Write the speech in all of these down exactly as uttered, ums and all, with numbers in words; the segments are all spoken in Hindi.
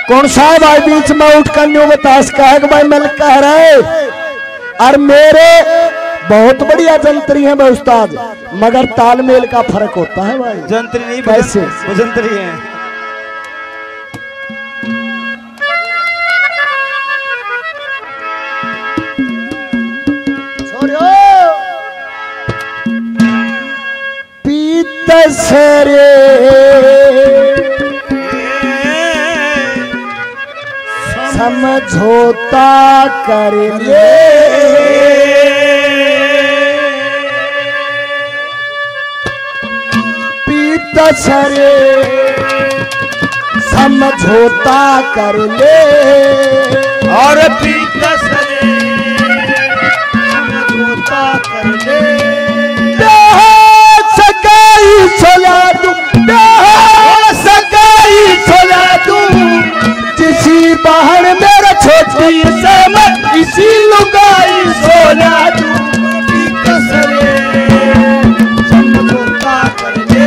कौन सा है भाई बीच में उठ कर न्यू बतास का है कि भाई मैं कह रहे और मेरे बहुत बढ़िया जंत्री हैं भाई उस्ताद, मगर तालमेल का फर्क होता है भाई। जंत्री नहीं कैसे वो जंत्री है। छोड़ो पीत सरे समझौता कर ले सरे समझौता कर ले और पीता सरे समझौता कर ले। सगाई छोला दूं सगाई छोला दूं किसी बहन मेरा छोटी से मैं इसी लुगाई छोला दूं। पीता सरे समझौता कर ले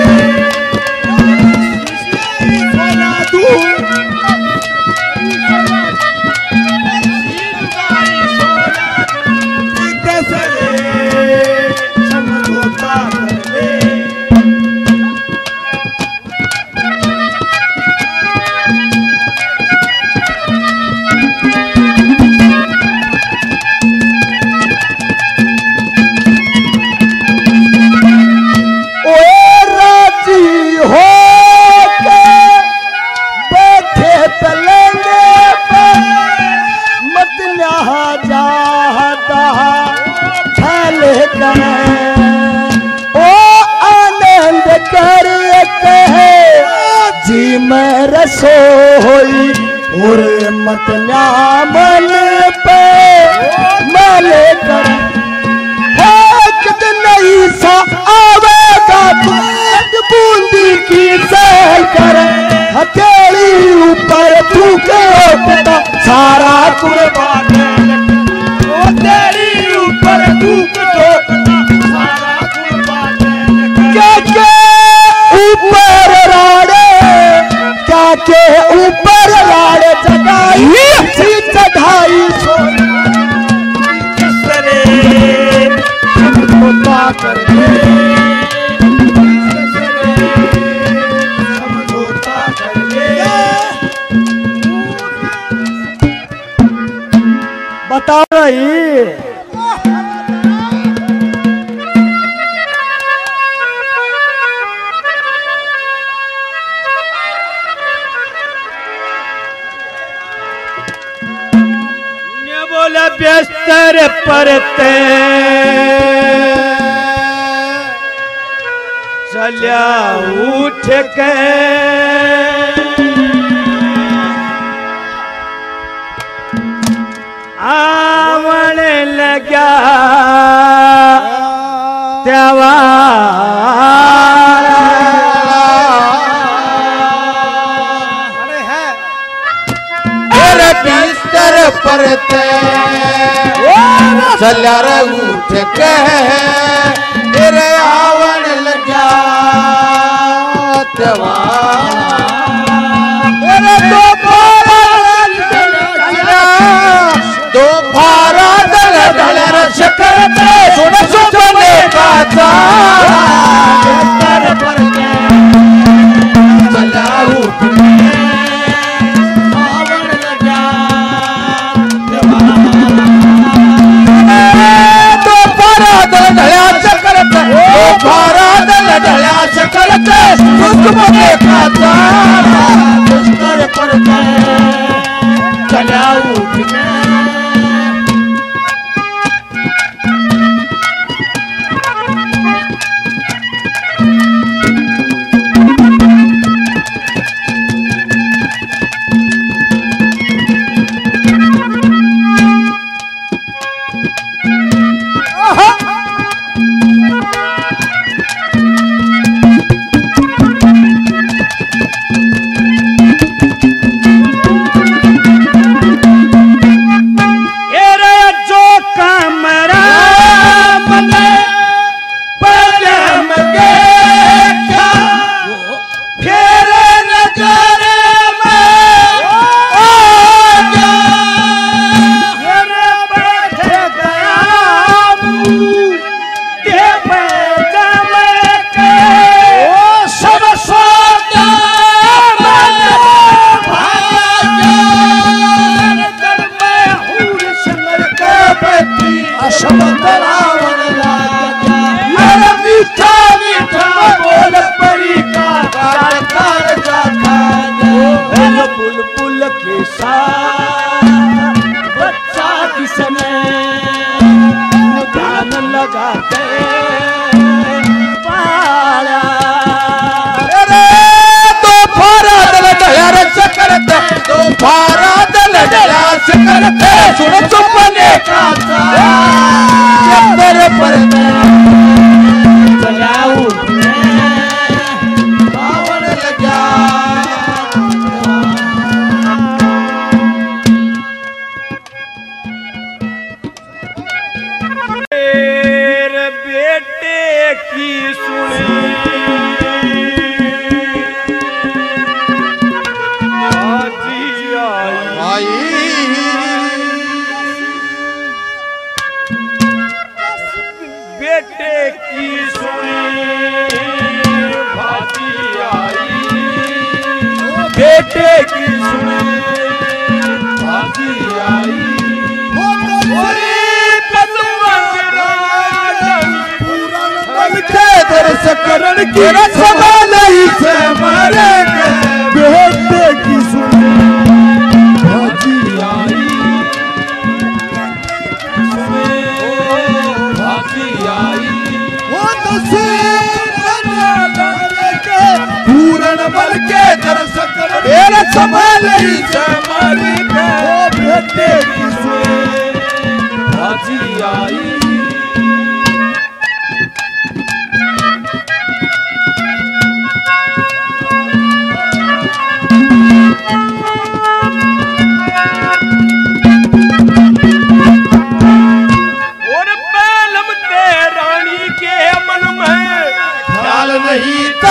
सोई और मत न्यामल पे मले कर नहीं सा आवेगा बूंदी की सैल कर हथेली ऊपर थूके उठता सारा कुर्बान तेरी ऊपर थूक सारा कुर्बान क्या क्या ऊपर राड़े क्या के ऊपर लाड़ जगाई चढ़ाई समझौता कर ले समझौता कर ले। बता रही बिस्तर परते चलिया उठ के आवन लगा त्योहार बिस्तर परते चलिया उठ के तेरे आवन लगा तेरे दो दो फारा दल दल रश करते सुन सुने का चलिया उठ चला उठना पाला दो फारा दल दया चक्कर दो फारा दल दया चक्कर सुन सुपने का चक्कर पर चलाऊ पावन लगा मेरे बेटे की सुनी आई बेटे की सुनी भाती आई बेटे की सुनी भाती आई सकरण की सदा नहीं से मरेंगे बेटे की सुनी भाजी आई भाजी आई वो पूर्ण बल के दर्शक मेरा सवाल ही से मरेंगे बेटे की सुनी भाजी आई नहीं था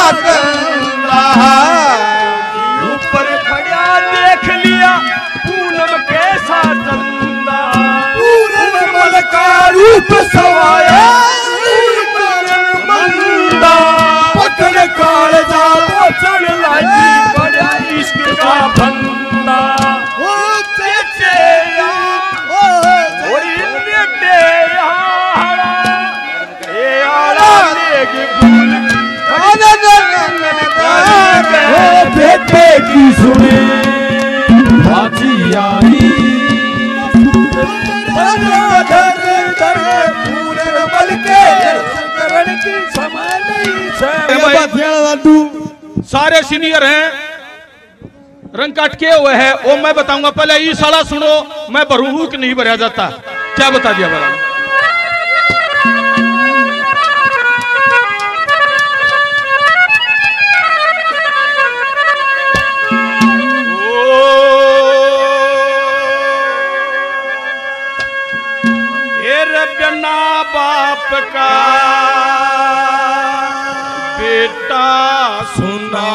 ऊपर खड़ा देख लिया पूनम कैसा चंदा पूर्ण बल का रूप सवाया मंदा पकड़ काल जा चढ़ लागी बड़ा इश्क का बंदा ओ चेचे ओ बेटे ये आला लेग भूल बेटे की सुने भाजी आई बल के सारे सीनियर हैं, रंग कटके हुए हैं, वो मैं बताऊंगा। पहले ये साला सुनो, मैं बरूक नहीं भरा जाता। क्या बता दिया बड़ा? बिना बाप का बेटा सुना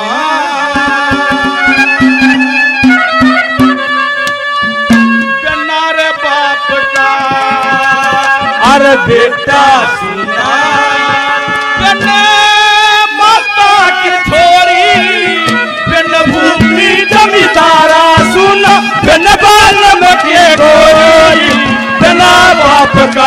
बिना रे बाप का अरे बेटा सुना बिना माता की छोरी बिन भूमि जमींदारा सुना बिन बालम के गोरी बिना बाप का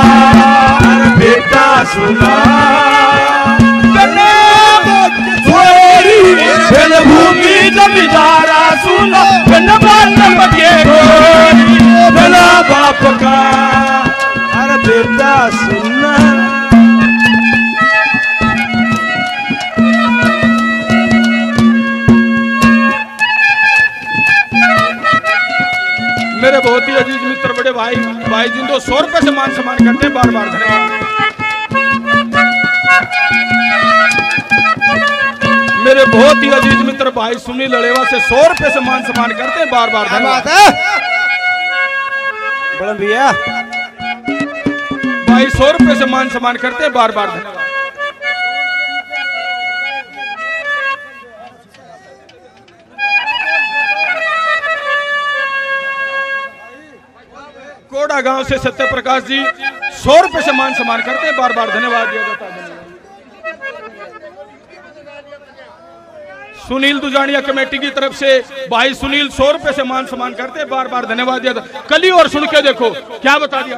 बेटा सुना बिना छोरी बिन भूमि जमींदारा सुना बिन बालम के गोरी बिना बाप का अरे बेटा सुना। मेरे बहुत ही अजीज मित्र बड़े भाई भाई जिनको सौ रुपए से मान सम्मान करते हैं, बार बार धन्यवाद। मेरे बहुत ही अजीज मित्र भाई सुनील लड़ेवा से सौ रुपए से मान सम्मान करते हैं, बार बार धन्यवाद। बड़न भैया भाई सौ रुपए से मान सम्मान करते हैं, बार बार धन्यवाद। कोड़ा गांव से सत्य प्रकाश जी सौ रुपए से मान सम्मान करते हैं, बार बार धन्यवाद दिया जाता है। सुनील दुजानिया कमेटी की तरफ से भाई सुनील सौ रुपए से मान सम्मान करते हैं, बार बार धन्यवाद दिया जाता। कली और सुन के देखो क्या बता दिया।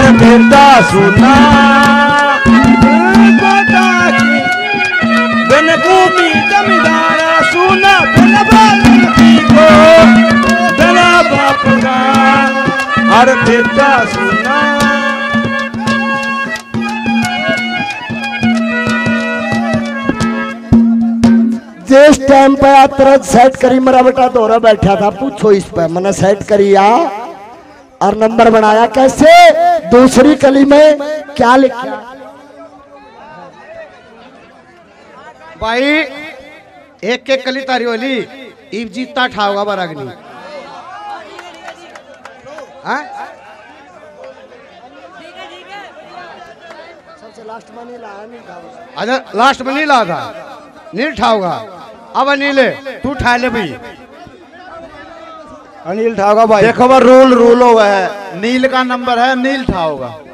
अरे बेटा सुना बन भूमि जमींदारा सुना बन बाल्मीकि को तेरा बाप का अरे बेटा सुना जिस टाइम पे आ तुरंत सेट करी मेरा बेटा दोहरा बैठा था पूछो इस पे मैंने सेट करी आ और नंबर बनाया कैसे दूसरी कली में क्या लिखा भाई एक एक कली तारी वाली इब जीता ठाओगा बरागनी हाँ सबसे लास्ट में नहीं लाया नहीं था अच्छा लास्ट में नहीं ला था नील ठाओगा अब नीले तू ठा ले भाई अनिल ठाओगा भाई देखो वो रूल रूल हुआ है नील का नंबर है नील ठाओगा